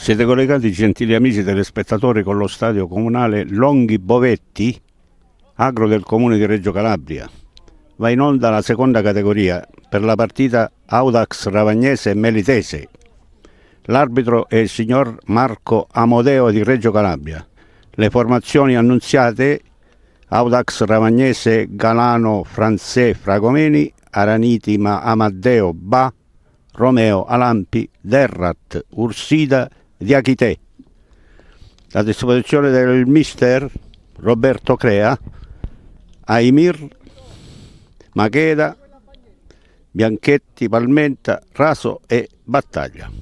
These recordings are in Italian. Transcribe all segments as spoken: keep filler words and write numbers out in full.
Siete collegati, gentili amici telespettatori, con lo stadio comunale Longhi Bovetti, agro del comune di Reggio Calabria. Va in onda la seconda categoria per la partita Audax Ravagnese Melitese. L'arbitro è il signor Marco Amodeo di Reggio Calabria. Le formazioni annunziate: Audax Ravagnese Galano Franzè Fragomeni, Araniti Ma Amadeo Ba, Romeo Alampi, Derrat Ursida Diachité. A disposizione del mister Roberto Crea, Aimir, Macheda, Bianchetti, Palmenta, Raso e Battaglia.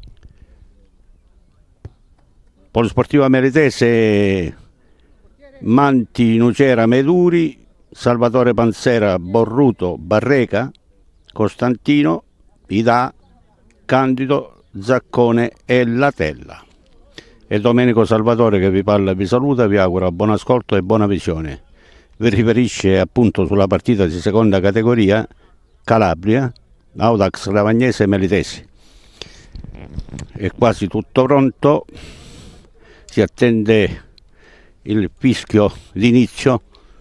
Polisportiva Melitese: Manti, Nucera, Meduri, Salvatore Panzera, Borruto, Barreca, Costantino, Ida, Candido, Zaccone e Latella. E Domenico Salvatore che vi parla, vi saluta, vi augura buon ascolto e buona visione. Vi riferisce appunto sulla partita di seconda categoria Calabria, Audax Ravagnese Melitese. È quasi tutto pronto, si attende il fischio d'inizio.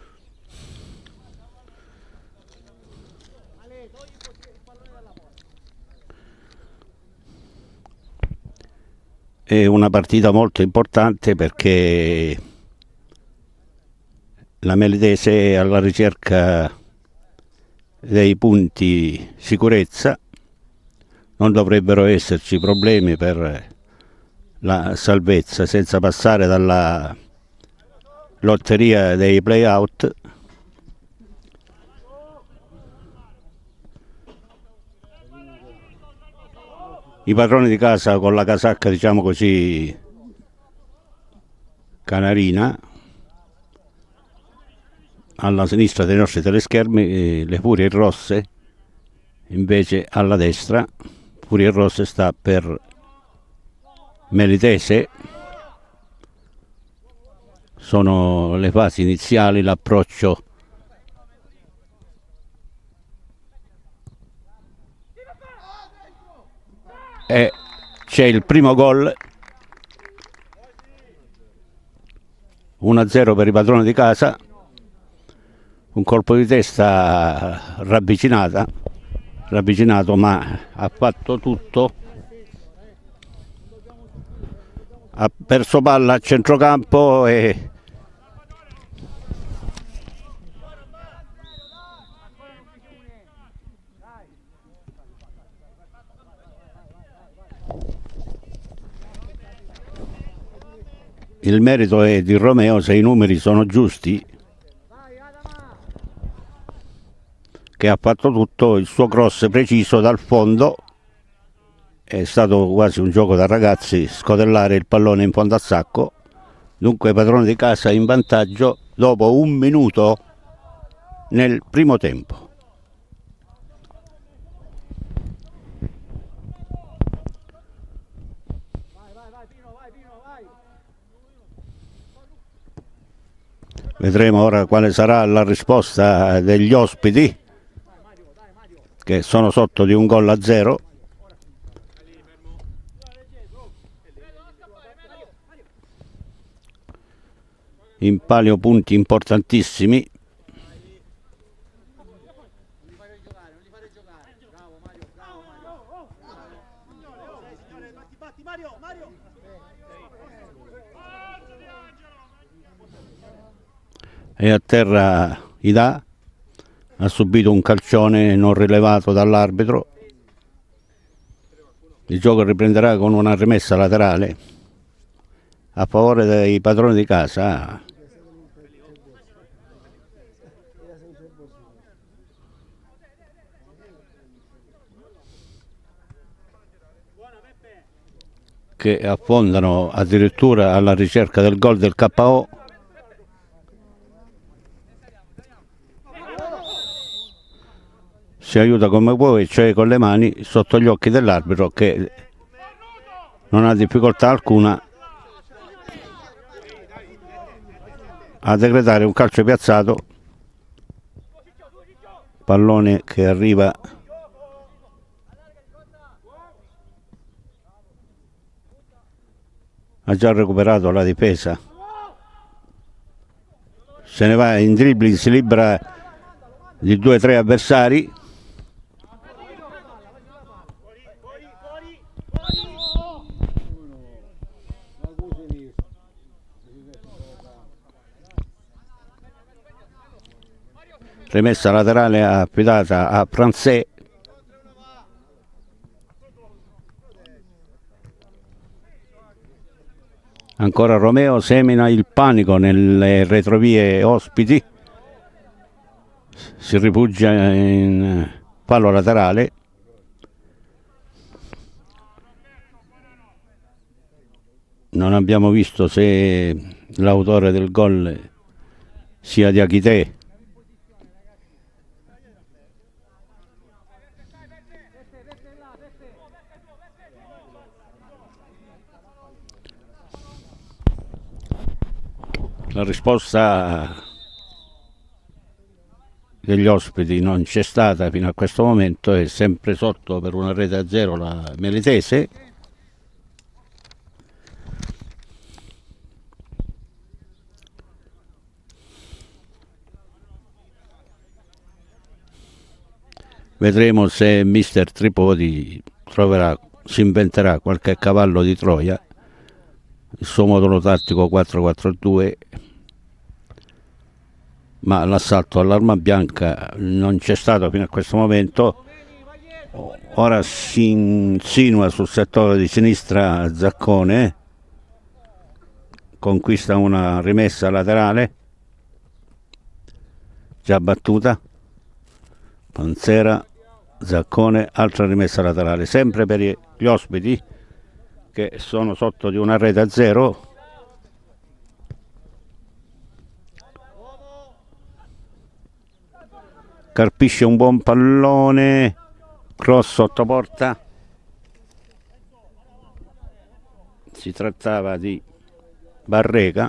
È una partita molto importante perché la Melitese è alla ricerca dei punti sicurezza, non dovrebbero esserci problemi per la salvezza senza passare dalla lotteria dei play-out. I padroni di casa con la casacca, diciamo così, canarina, alla sinistra dei nostri teleschermi, le Furie Rosse, invece alla destra. Furie Rosse sta per Melitese. Sono le fasi iniziali, l'approccio e c'è il primo gol, uno a zero per i padroni di casa. Un colpo di testa ravvicinata, ravvicinato, ma ha fatto tutto. Ha perso palla a centrocampo e il merito è di Romeo, se i numeri sono giusti, che ha fatto tutto. Il suo cross preciso dal fondo è stato quasi un gioco da ragazzi, scodellare il pallone in fondo al sacco. Dunque padrone di casa in vantaggio dopo un minuto nel primo tempo. Vedremo ora quale sarà la risposta degli ospiti, che sono sotto di un gol a zero. In palio punti importantissimi. E a terra Ida, ha subito un calcione non rilevato dall'arbitro. Il gioco riprenderà con una rimessa laterale a favore dei padroni di casa. Che affondano addirittura alla ricerca del gol del K O. Si aiuta come può, cioè con le mani, sotto gli occhi dell'arbitro, che non ha difficoltà alcuna a decretare un calcio piazzato. Pallone che arriva ha già recuperato la difesa, se ne va in dribbling, si libera di due o tre avversari. Rimessa laterale affidata a Franzé. Ancora Romeo, semina il panico nelle retrovie ospiti, si rifugia in fallo laterale. Non abbiamo visto se l'autore del gol sia Diakité. La risposta degli ospiti non c'è stata fino a questo momento, è sempre sotto per una rete a zero la Melitese. Vedremo se mister Tripodi troverà, si inventerà qualche cavallo di Troia, il suo modulo tattico quattro quattro due, ma l'assalto all'arma bianca non c'è stato fino a questo momento. Ora si insinua sul settore di sinistra Zaccone, conquista una rimessa laterale già battuta. Panzera, Zaccone, altra rimessa laterale, sempre per gli ospiti che sono sotto di una rete a zero. Carpisce un buon pallone, cross sotto porta. Si trattava di Barrega.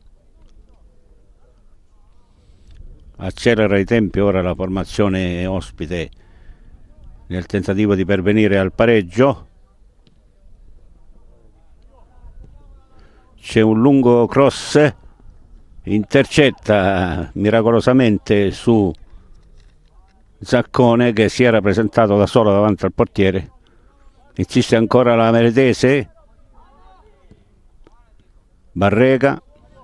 Accelera i tempi ora la formazione ospite nel tentativo di pervenire al pareggio. C'è un lungo cross, intercetta miracolosamente su Zaccone che si era presentato da solo davanti al portiere. Insiste ancora la Melitese. Barrega.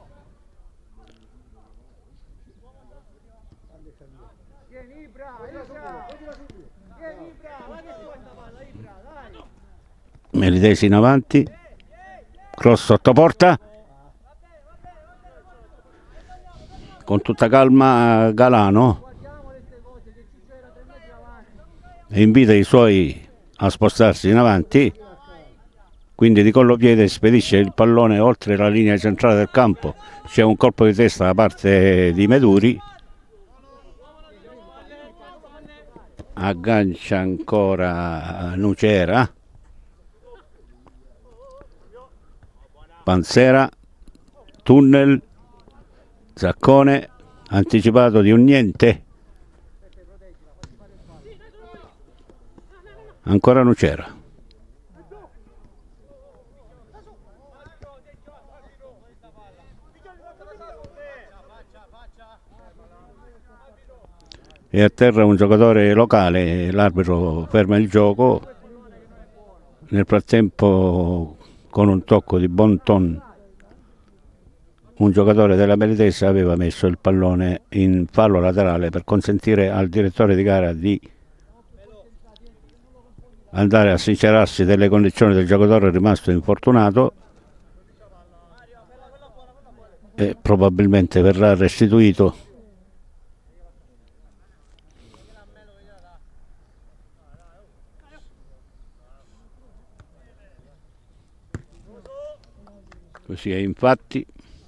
Melitese in avanti, cross sotto porta, con tutta calma Galano invita i suoi a spostarsi in avanti, quindi di collopiede spedisce il pallone oltre la linea centrale del campo. C'è un colpo di testa da parte di Meduri, aggancia ancora Nucera. Panzera, tunnel, Zaccone, anticipato di un niente. Ancora Nucera. E a terra un giocatore locale, l'arbitro ferma il gioco. Nel frattempo, con un tocco di bon ton, un giocatore della Melitese aveva messo il pallone in fallo laterale per consentire al direttore di gara di andare a sincerarsi delle condizioni del giocatore rimasto infortunato, e probabilmente verrà restituito. Così è infatti.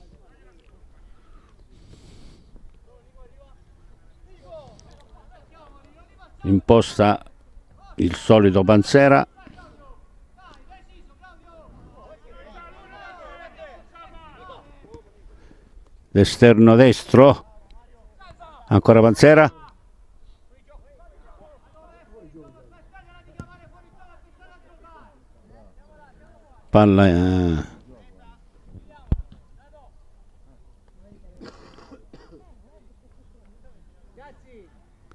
Imposta il solito Panzera. L'esterno destro. Ancora Panzera. Palla eh,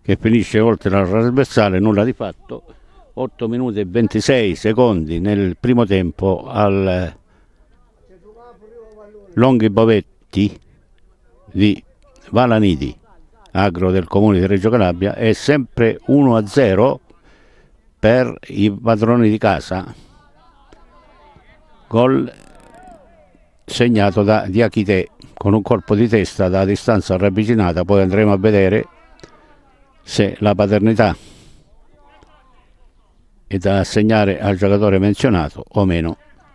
che finisce oltre la trasversale, nulla di fatto. otto minuti e ventisei secondi nel primo tempo al Longhi Bovetti di Valanidi, agro del comune di Reggio Calabria. È sempre uno a zero per i padroni di casa. Gol segnato da Diachite con un colpo di testa da distanza ravvicinata. Poi andremo a vedere se la paternità è da assegnare al giocatore menzionato o meno.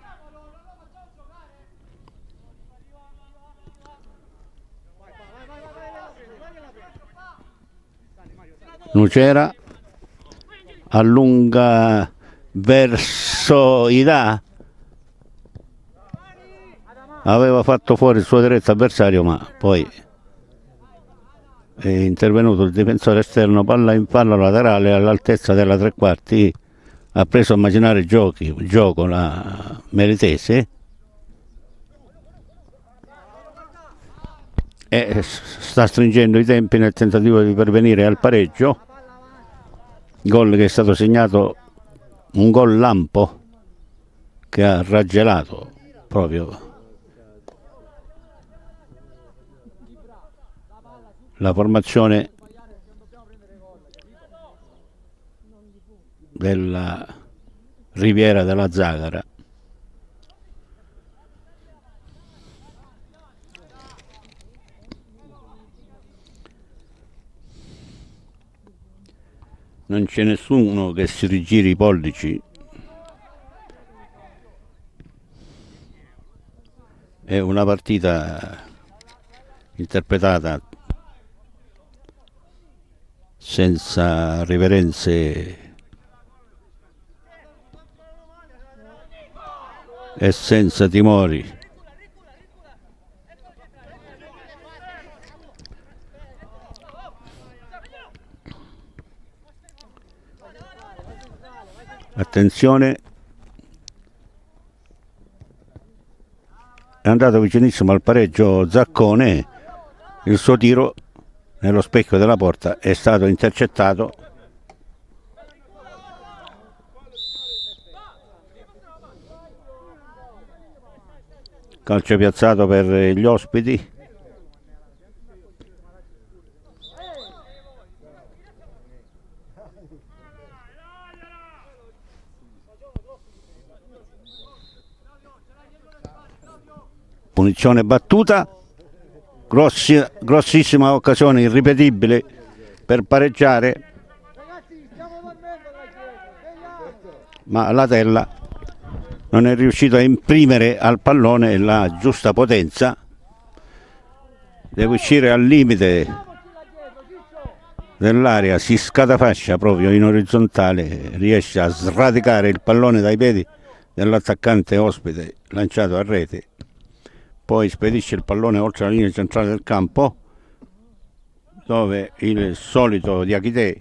Nucera allunga verso Ida, aveva fatto fuori il suo diretto avversario, ma poi è intervenuto il difensore esterno. Palla in fallo laterale all'altezza della tre quarti, ha preso a immaginare giochi, gioco la Meritese e sta stringendo i tempi nel tentativo di pervenire al pareggio. Gol che è stato segnato, un gol lampo che ha raggelato proprio la formazione della Riviera della Zagara. Non c'è nessuno che si rigiri i pollici. È una partita interpretata senza riverenze e senza timori. Attenzione, è andato vicinissimo al pareggio Zaccone, il suo tiro nello specchio della porta è stato intercettato. Calcio piazzato per gli ospiti. Punizione battuta, grossi, grossissima occasione irripetibile per pareggiare, ma la Tella non è riuscito a imprimere al pallone la giusta potenza. Deve uscire al limite dell'area, si scatafascia proprio in orizzontale, riesce a sradicare il pallone dai piedi dell'attaccante ospite lanciato a rete. Poi spedisce il pallone oltre la linea centrale del campo, dove il solito Diachite,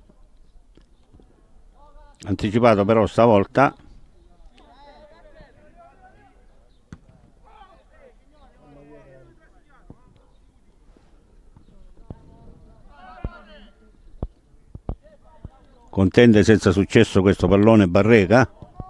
anticipato però stavolta, contende senza successo questo pallone Barreca.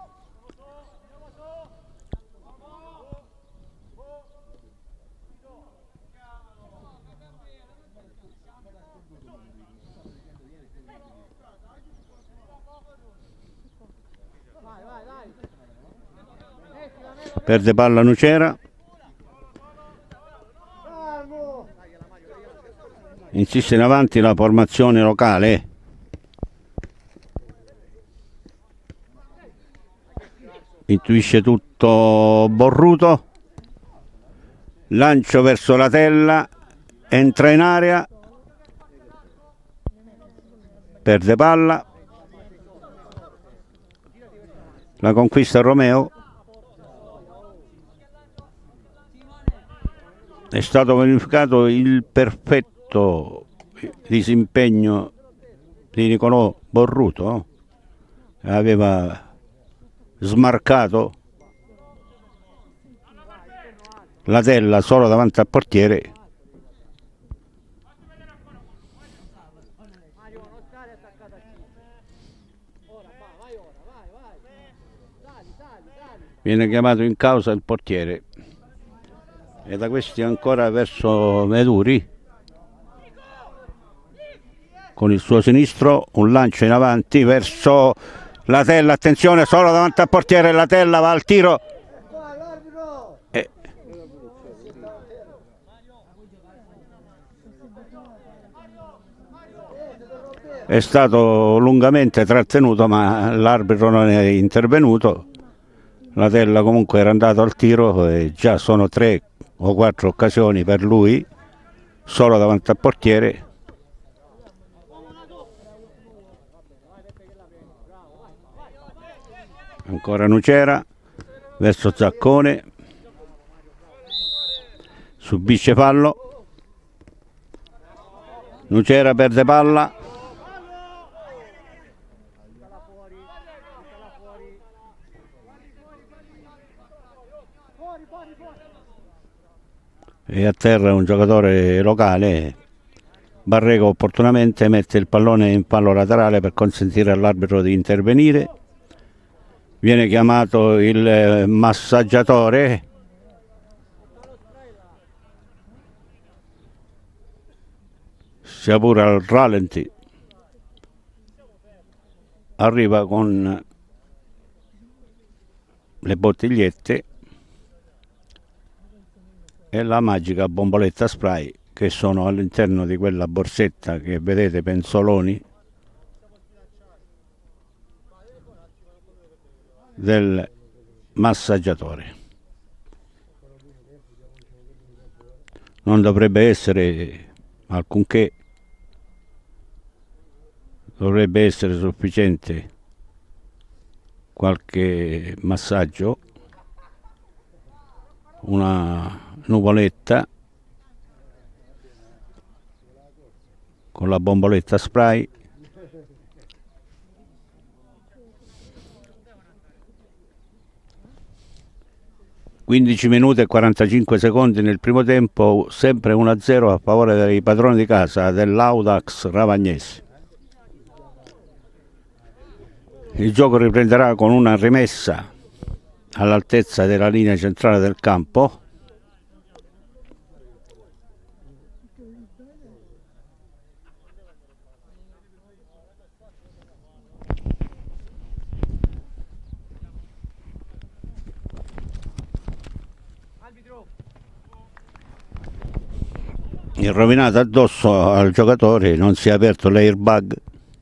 Perde palla Nucera, insiste in avanti la formazione locale, intuisce tutto Borruto, lancio verso la Tella, entra in area, perde palla, la conquista Romeo. È stato verificato il perfetto disimpegno di Nicolò Borruto, aveva smarcato la Tella solo davanti al portiere Viene chiamato in causa il portiere e da questi ancora verso Meduri con il suo sinistro, un lancio in avanti verso Latella, attenzione, solo davanti al portiere, Latella va al tiro e è stato lungamente trattenuto, ma l'arbitro non è intervenuto. Latella comunque era andato al tiro e già sono tre o quattro occasioni per lui solo davanti al portiere. Ancora Nucera verso Zaccone, subisce fallo, Nucera perde palla, e a terra un giocatore locale. Barrego opportunamente mette il pallone in fallo laterale per consentire all'arbitro di intervenire. Viene chiamato il massaggiatore sia pure al rallenti, arriva con le bottigliette e la magica bomboletta spray che sono all'interno di quella borsetta che vedete, penzoloni del massaggiatore. Non dovrebbe essere alcunché, dovrebbe essere sufficiente qualche massaggio, una nuvoletta con la bomboletta spray. quindici minuti e quarantacinque secondi nel primo tempo, sempre uno a zero a favore dei padroni di casa dell'Audax Ravagnesi. Il gioco riprenderà con una rimessa all'altezza della linea centrale del campo. Il rovinato addosso al giocatore, non si è aperto l'airbag.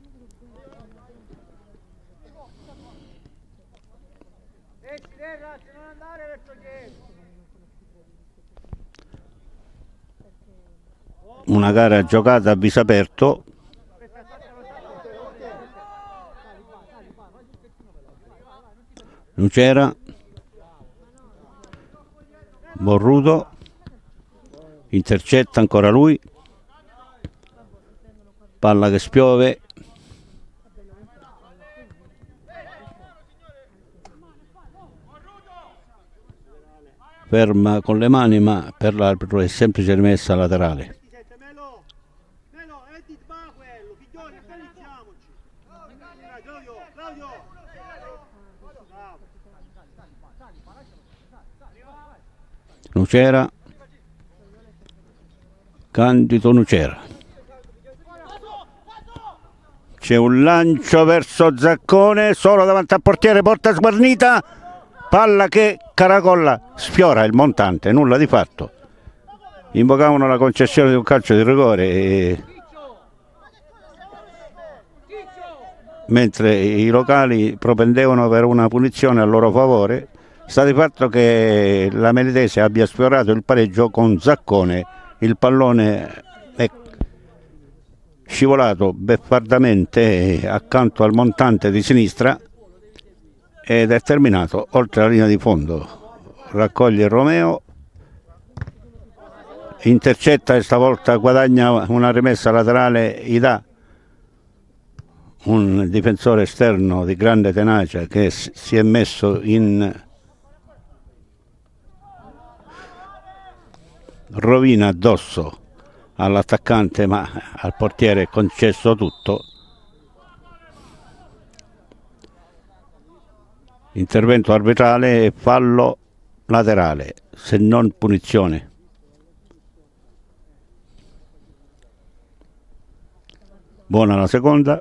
Una gara giocata a viso aperto. Nucera, Borruto, intercetta ancora lui, palla che spiove, ferma con le mani, ma per l'arbitro è semplice rimessa laterale. Nucera, Candido Nucera, c'è un lancio verso Zaccone, solo davanti al portiere, porta sguarnita, palla che caracolla, sfiora il montante, nulla di fatto. Invocavano la concessione di un calcio di rigore e... mentre i locali propendevano per una punizione a loro favore. Sta di fatto che la Melitese abbia sfiorato il pareggio con Zaccone, il pallone è scivolato beffardamente accanto al montante di sinistra ed è terminato oltre la linea di fondo. Raccoglie Romeo, intercetta e stavolta guadagna una rimessa laterale, Ida, un difensore esterno di grande tenacia che si è messo in rovina addosso all'attaccante, ma al portiere è concesso tutto. Intervento arbitrale e fallo laterale, se non punizione. Buona la seconda.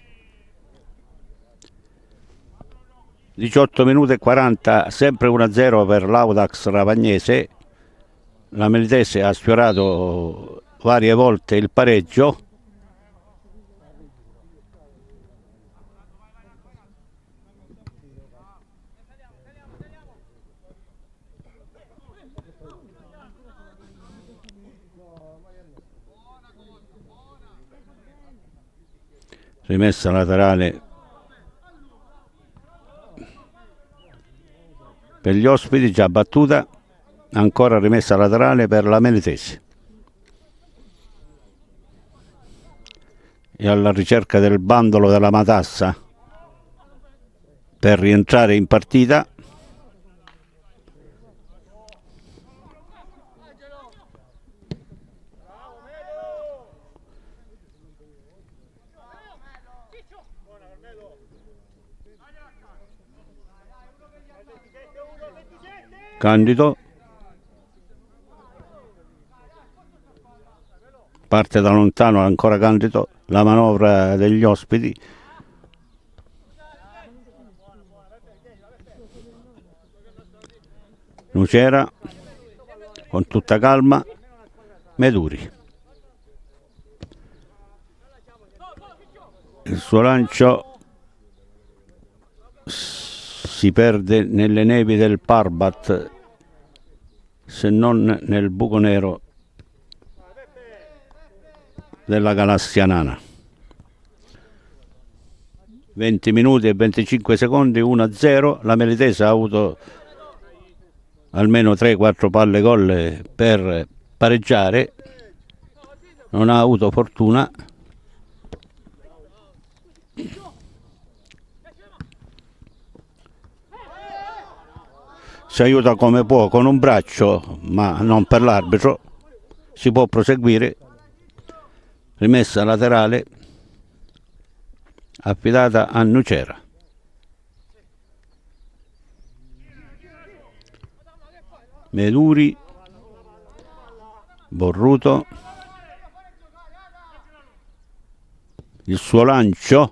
diciotto minuti e quaranta, sempre uno a zero per l'Audax Ravagnese. La Melitese ha sfiorato varie volte il pareggio. Rimessa laterale per gli ospiti, già battuta. Ancora rimessa laterale per la Melitese. E alla ricerca del bandolo della matassa per rientrare in partita. Candido parte da lontano, ancora Candido, la manovra degli ospiti. Nucera con tutta calma, Meduri. Il suo lancio si perde nelle nevi del Parbat, se non nel buco nero della galassia nana. venti minuti e venticinque secondi, uno a zero. La Melitese ha avuto almeno tre quattro palle gol per pareggiare, non ha avuto fortuna. Si aiuta come può con un braccio, ma non per l'arbitro. Si può proseguire. Rimessa laterale affidata a Nucera. Meduri, Borruto, il suo lancio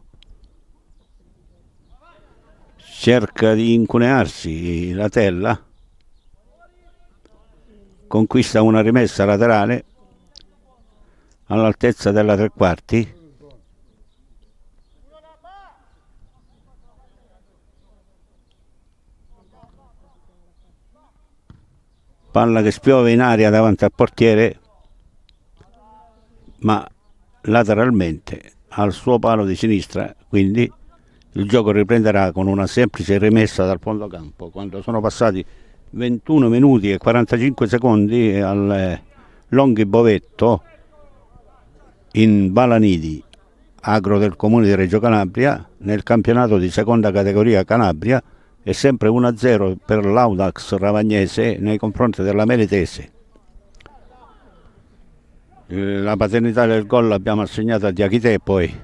cerca di incunearsi la tella, conquista una rimessa laterale all'altezza della tre quarti. Palla che spiove in aria davanti al portiere, ma lateralmente al suo palo di sinistra, quindi il gioco riprenderà con una semplice rimessa dal fondo campo. Quando sono passati ventuno minuti e quarantacinque secondi al Longhi Bovetto in Balanidi, agro del comune di Reggio Calabria, nel campionato di seconda categoria Calabria, è sempre uno a zero per l'Audax Ravagnese nei confronti della Melitese. La paternità del gol l'abbiamo assegnata a Diachite, poi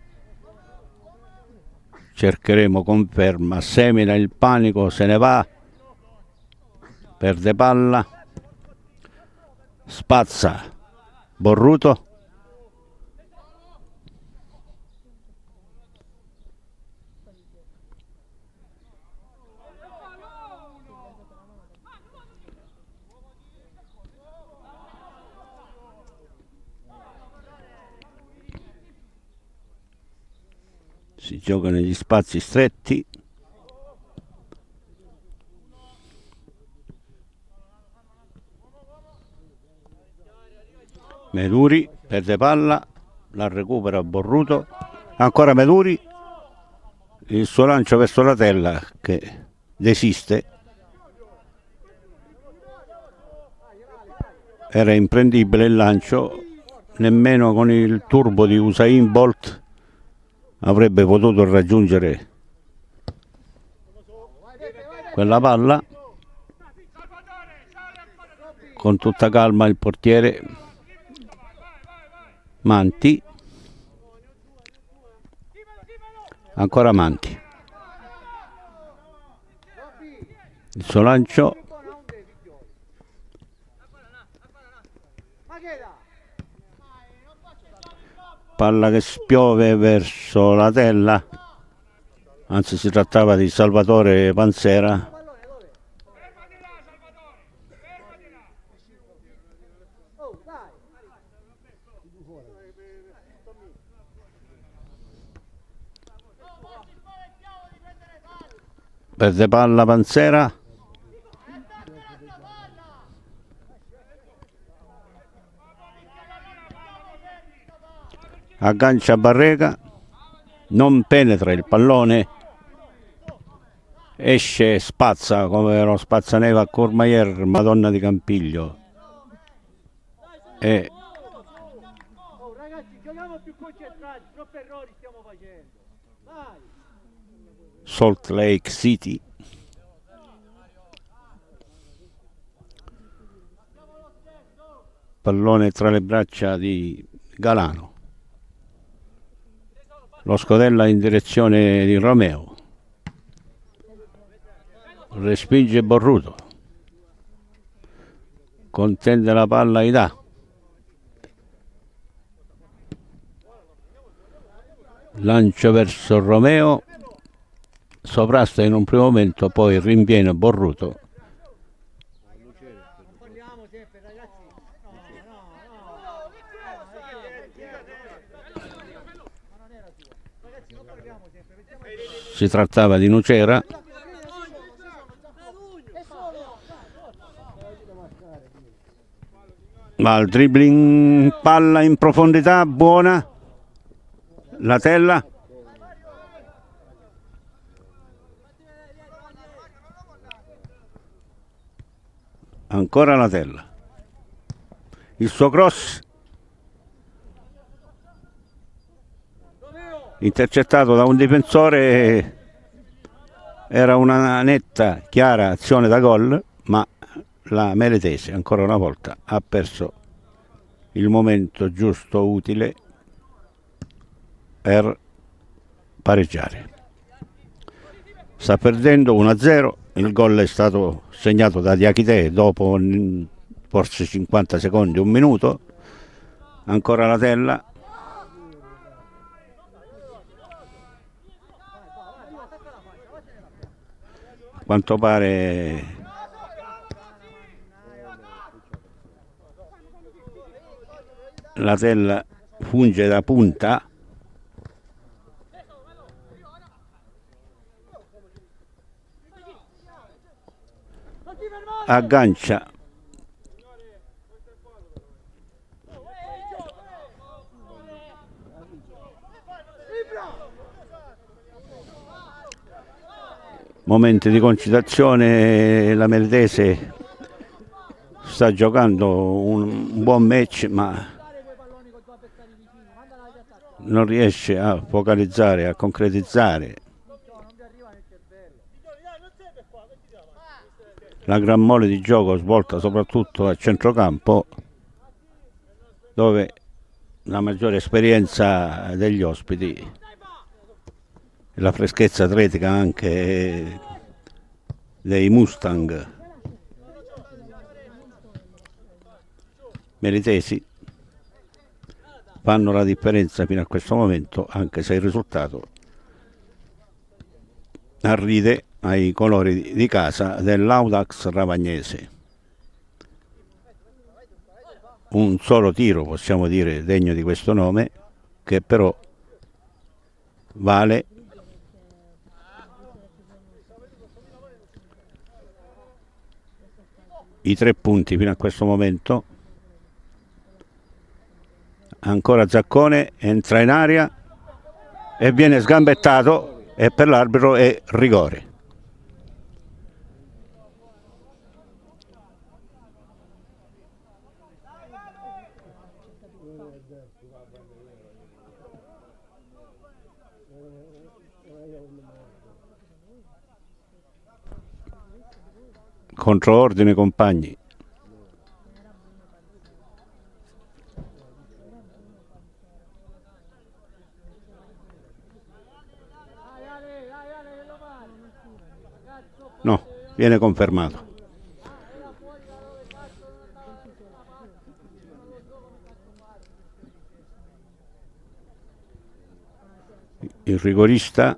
cercheremo conferma. Semina il panico, se ne va, perde palla, spazza Borruto, si gioca negli spazi stretti. Meduri perde palla, la recupera Borruto, ancora Meduri, il suo lancio verso la tella che desiste, era imprendibile il lancio, nemmeno con il turbo di Usain Bolt avrebbe potuto raggiungere quella palla. Con tutta calma il portiere Manti, ancora Manti, il suo lancio, palla che spiove verso la tella, anzi si trattava di Salvatore Panzera. Perde palla Panzera, aggancia Barrega, non penetra il pallone, esce, spazza come lo spazzaneva a Courmayeur, Madonna di Campiglio. E oh, ragazzi, giochiamo più concentrati, troppi errori stiamo facendo. Vai. Salt Lake City. Pallone tra le braccia di Galano. Lo scodella in direzione di Romeo. Respinge Borruto. Contende la palla Ida. Lancio verso Romeo. Sovrasta in un primo momento, poi rinviene Borruto. Si trattava di Nucera. Ma il dribbling, palla in profondità, buona. La Tella. Ancora la Tella. Il suo cross. Intercettato da un difensore, era una netta, chiara azione da gol, ma la Meletese ancora una volta ha perso il momento giusto, utile per pareggiare. Sta perdendo uno a zero, il gol è stato segnato da Diachité dopo forse cinquanta secondi, un minuto. Ancora la Tella. A quanto pare la Tella funge da punta. Aggancia momenti di concitazione, la Meletese sta giocando un buon match, ma non riesce a focalizzare, a concretizzare. La gran mole di gioco svolta soprattutto a centrocampo, dove la maggiore esperienza degli ospiti e la freschezza atletica anche dei Mustang meritesi fanno la differenza fino a questo momento, anche se il risultato arride ai colori di casa dell'Audax Ravagnese. Un solo tiro, possiamo dire, degno di questo nome, che però vale i tre punti fino a questo momento. Ancora Zaccone, entra in aria e viene sgambettato, e per l'arbitro è rigore. Controordine, compagni. No, viene confermato. Il rigorista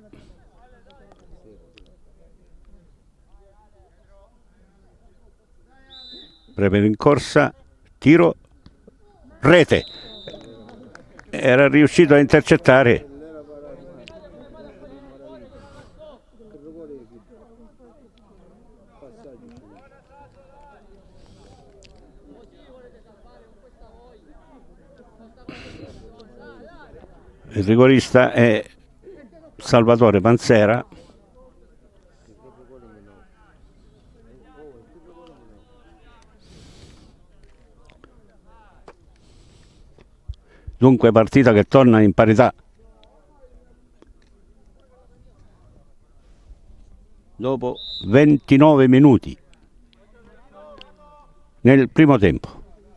preme in corsa, tiro, rete, era riuscito a intercettare. Il rigorista è Salvatore Panzera. Dunque partita che torna in parità dopo ventinove minuti nel primo tempo.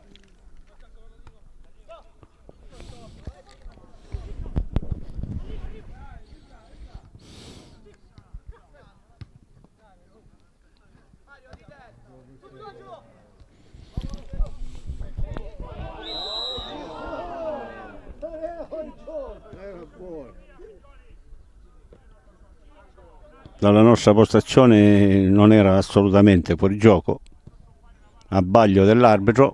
Dalla nostra postazione non era assolutamente fuori gioco, abbaglio dell'arbitro,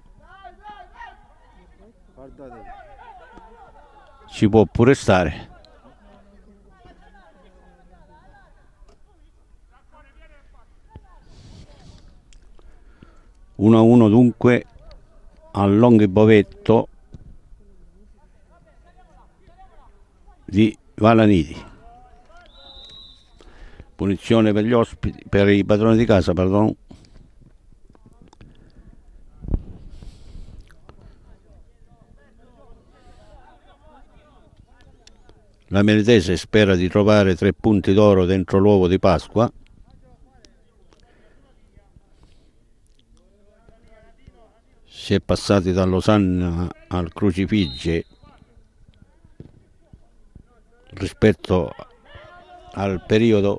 ci può pure stare. uno a uno dunque al Longhi Bovetto di Valanidi. Punizione per gli ospiti, per i padroni di casa, pardon. La Meritese spera di trovare tre punti d'oro dentro l'uovo di Pasqua. Si è passati dall'Osanna al Crucifigge rispetto al periodo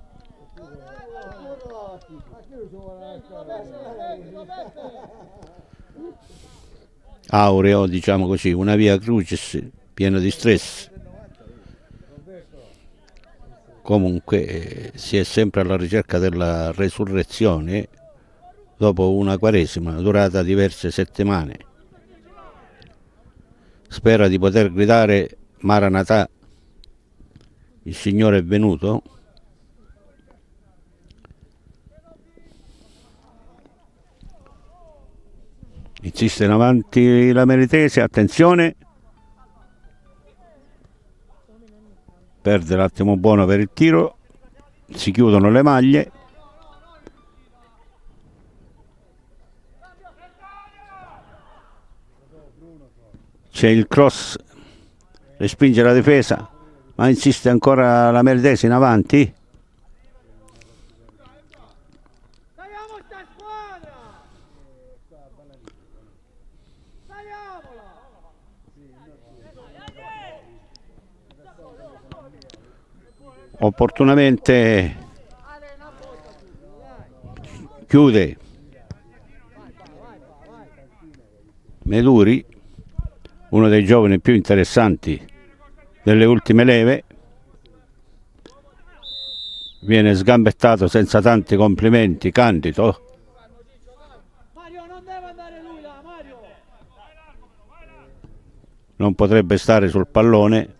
aureo, diciamo così, una via crucis piena di stress. Comunque eh, si è sempre alla ricerca della resurrezione dopo una quaresima durata diverse settimane. Spera di poter gridare Maranatà, il Signore è venuto. Insiste in avanti la Meritese, attenzione, perde l'attimo buono per il tiro, si chiudono le maglie. C'è il cross, respinge la difesa, ma insiste ancora la Meritese in avanti. Opportunamente chiude Meduri, uno dei giovani più interessanti delle ultime leve. Viene sgambettato senza tanti complimenti Candido. Non potrebbe stare sul pallone.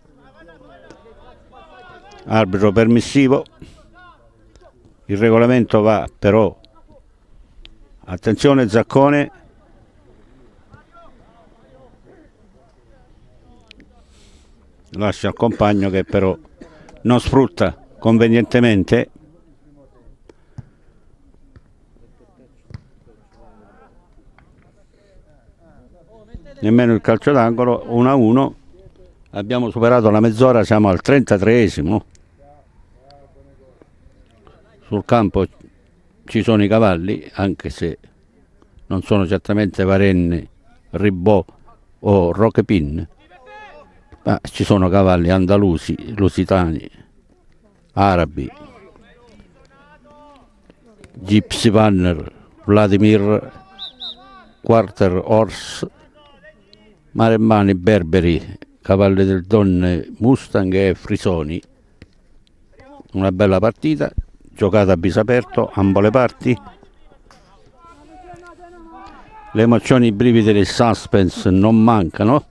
Arbitro permissivo. Il regolamento va però, attenzione Zaccone, lascia il compagno che però non sfrutta convenientemente. Nemmeno il calcio d'angolo. Uno a uno, abbiamo superato la mezz'ora, siamo al trentatreesimo. Sul campo ci sono i cavalli, anche se non sono certamente Varenni, Ribò o Rochepin, ma ci sono cavalli andalusi, lusitani, arabi. Gypsy Vanner, Vladimir, Quarter Horse, Maremmani, Berberi, Cavalli del Donne, Mustang e Frisoni. Una bella partita, giocata a viso aperto, ambo le parti. Le emozioni, i brividi del suspense non mancano.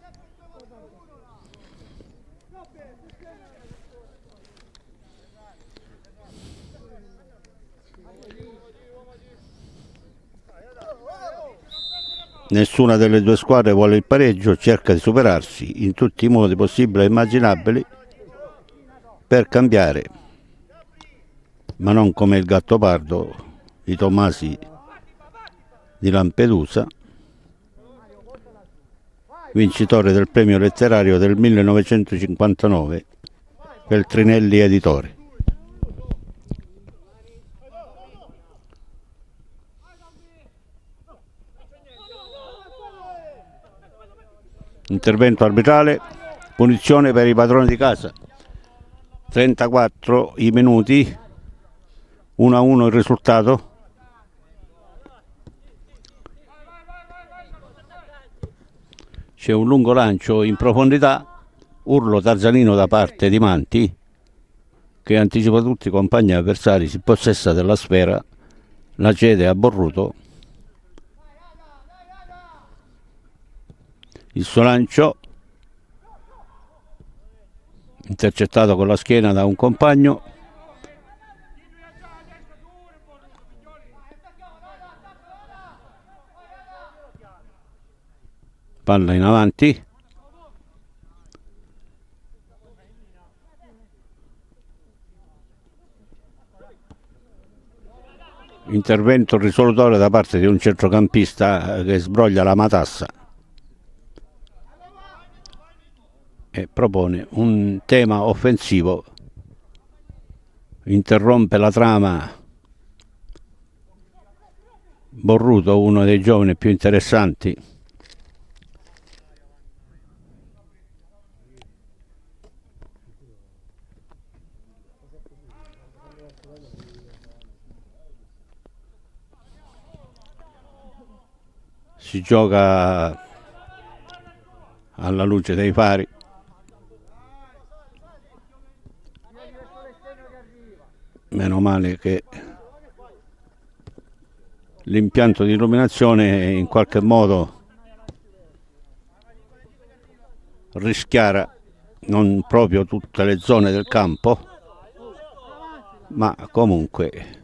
Nessuna delle due squadre vuole il pareggio, cerca di superarsi in tutti i modi possibili e immaginabili per cambiare, ma non come il Gattopardo, i Tomasi di Lampedusa, vincitore del premio letterario del millenovecentocinquantanove per Trinelli Editore. Intervento arbitrale, punizione per i padroni di casa. trentaquattro i minuti, uno a uno il risultato. C'è un lungo lancio in profondità, urlo tarzanino da parte di Manti, che anticipa tutti i compagni avversari, si possessa della sfera, la cede a Borruto. Il suo lancio intercettato con la schiena da un compagno. Palla in avanti. Intervento risolutorio da parte di un centrocampista che sbroglia la matassa e propone un tema offensivo, interrompe la trama Borruto, uno dei giovani più interessanti si gioca alla luce dei fari. Meno male che l'impianto di illuminazione in qualche modo rischiara non proprio tutte le zone del campo, ma comunque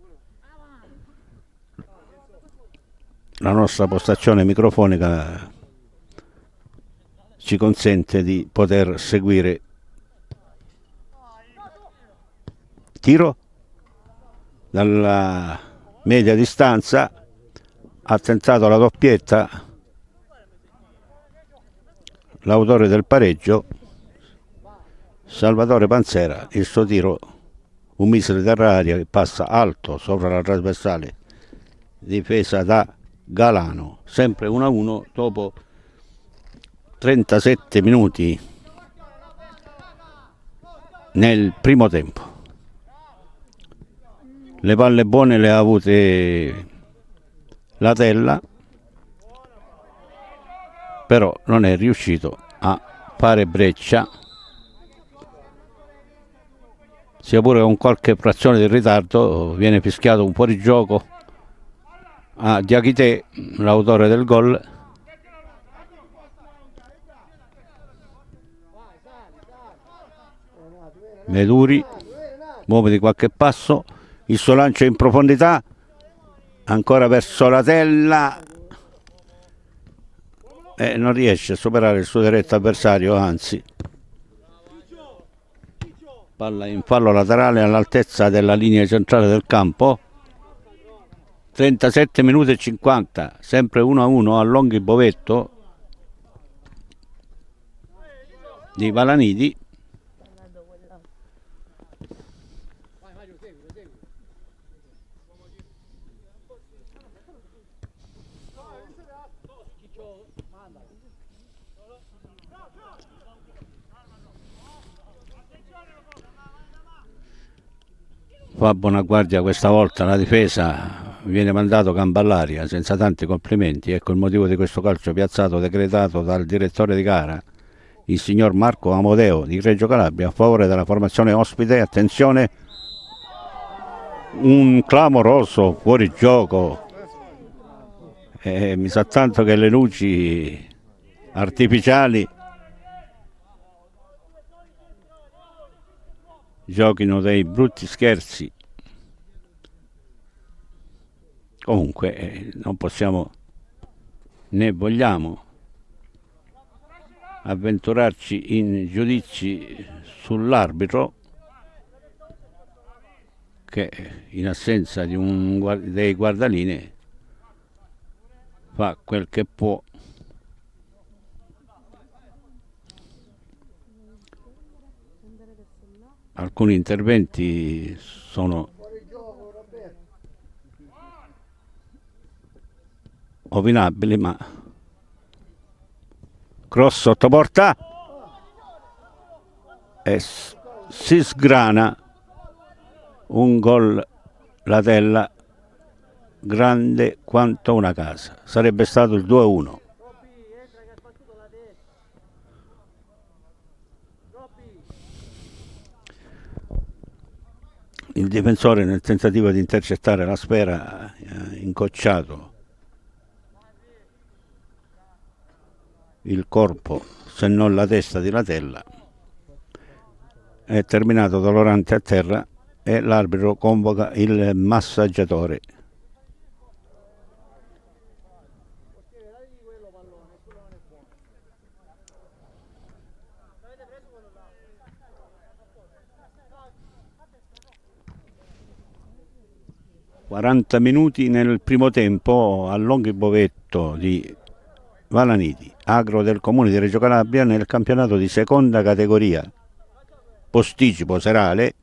la nostra postazione microfonica ci consente di poter seguire. Tiro dalla media distanza, ha tentato la doppietta l'autore del pareggio, Salvatore Panzera. Il suo tiro, un missile terra-aria che passa alto sopra la trasversale, difesa da Galano. Sempre uno a uno dopo trentasette minuti nel primo tempo. Le palle buone le ha avute la Tella, però non è riuscito a fare breccia, sia pure con qualche frazione di ritardo. Viene fischiato un fuorigioco a Diachité, l'autore del gol. Meduri muove di qualche passo, il suo lancio in profondità, ancora verso la Tella e non riesce a superare il suo diretto avversario, anzi palla in fallo laterale all'altezza della linea centrale del campo. trentasette minuti e cinquanta, sempre uno a uno a Longhi Bovetto di Valanidi. fa buona guardia questa volta, la difesa viene mandato gamba all'aria senza tanti complimenti. Ecco il motivo di questo calcio piazzato decretato dal direttore di gara, il signor Marco Amodeo di Reggio Calabria, a favore della formazione ospite. Attenzione, un clamoroso fuorigioco, eh, mi sa tanto che le luci artificiali giochino dei brutti scherzi. Comunque eh, non possiamo né vogliamo avventurarci in giudizi sull'arbitro, che in assenza di un, dei guardalinee fa quel che può. Alcuni interventi sono opinabili, ma cross sotto porta e si sgrana un gol Latella grande quanto una casa. Sarebbe stato il due a uno. Il difensore, nel tentativo di intercettare la sfera, ha incocciato il corpo, se non la testa di Latella. È terminato dolorante a terra e l'arbitro convoca il massaggiatore. quaranta minuti nel primo tempo a Longhi Bovetto di Valaniti, agro del comune di Reggio Calabria, nel campionato di seconda categoria, posticipo serale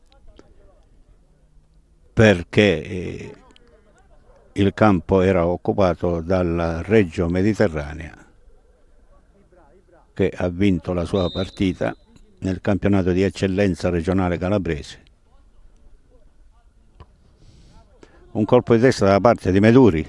perché eh, il campo era occupato dalla Reggio Mediterranea, che ha vinto la sua partita nel campionato di eccellenza regionale calabrese. Un colpo di testa da parte di Meduri.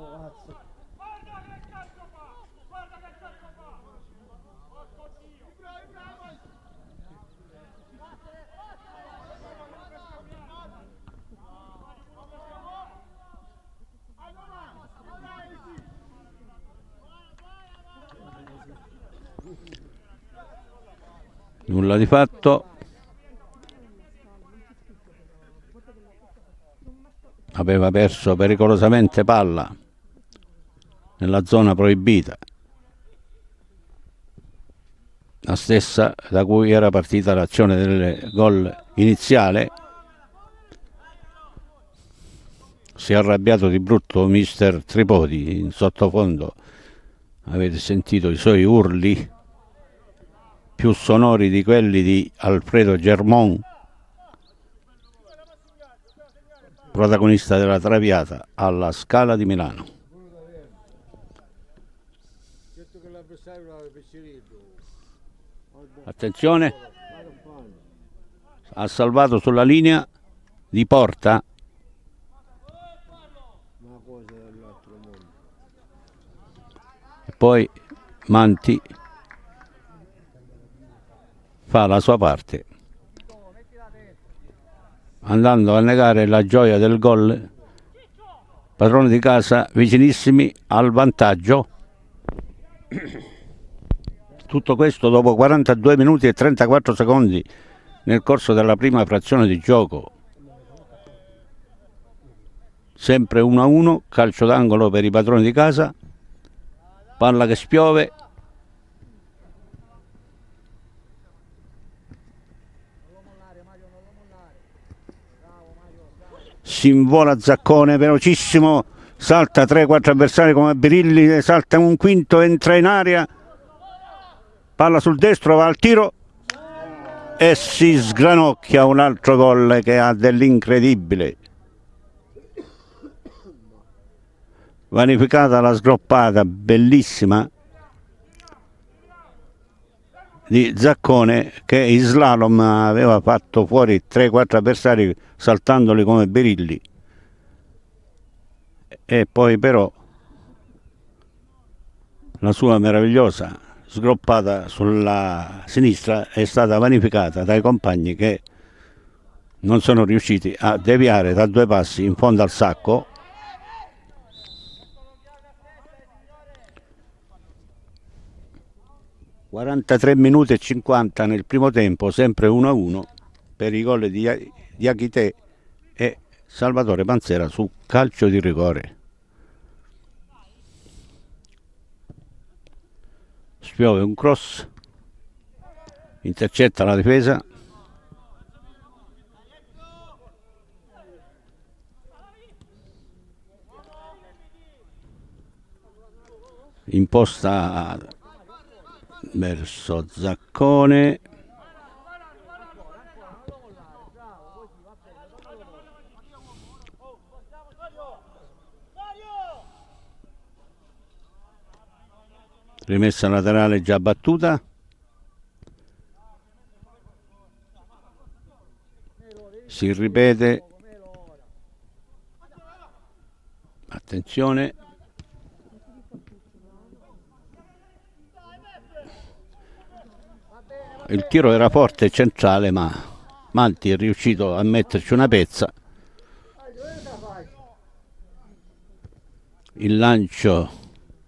Nulla di fatto. Aveva perso pericolosamente palla nella zona proibita, la stessa da cui era partita l'azione del gol iniziale. Si è arrabbiato di brutto mister Tripodi. In sottofondo avete sentito i suoi urli, più sonori di quelli di Alfredo Germon, protagonista della Traviata alla Scala di Milano. Attenzione, ha salvato sulla linea di porta e poi Manti fa la sua parte, andando a negare la gioia del gol. Padroni di casa vicinissimi al vantaggio. Tutto questo dopo quarantadue minuti e trentaquattro secondi nel corso della prima frazione di gioco. Sempre uno a uno, calcio d'angolo per i padroni di casa, palla che spiove. Si invola Zaccone, velocissimo, salta tre quattro avversari come Birilli, salta un quinto, entra in area, palla sul destro, va al tiro e si sgranocchia. Un altro gol che ha dell'incredibile. Vanificata la sgroppata, bellissima, di Zaccone, che in slalom aveva fatto fuori tre quattro avversari saltandoli come berilli, e poi però la sua meravigliosa sgroppata sulla sinistra è stata vanificata dai compagni, che non sono riusciti a deviare da due passi in fondo al sacco. quarantatré minuti e cinquanta nel primo tempo, sempre uno a uno per i gol di Diakité e Salvatore Panzera su calcio di rigore. Spiove un cross, intercetta la difesa, imposta verso Zaccone, rimessa laterale già battuta, si ripete, attenzione, il tiro era forte e centrale, ma Malti è riuscito a metterci una pezza. Il lancio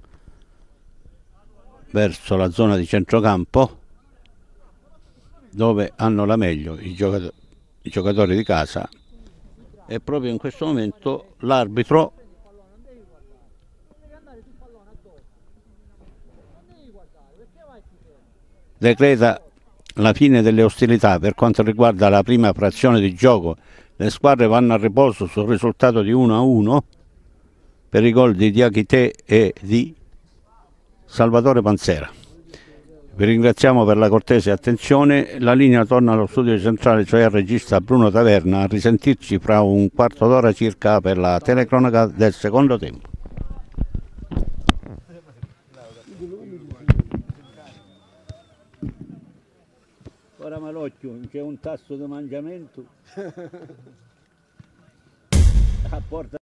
verso la zona di centrocampo, dove hanno la meglio i giocatori, i giocatori di casa, e proprio in questo momento l'arbitro decreta la fine delle ostilità. Per quanto riguarda la prima frazione di gioco, le squadre vanno a riposo sul risultato di uno a uno per i gol di Diakité e di Salvatore Panzera. Vi ringraziamo per la cortese attenzione. La linea torna allo studio centrale, cioè al regista Bruno Taverna. A risentirci fra un quarto d'ora circa per la telecronaca del secondo tempo. Ora malocchio, c'è un tasso di mangiamento a porta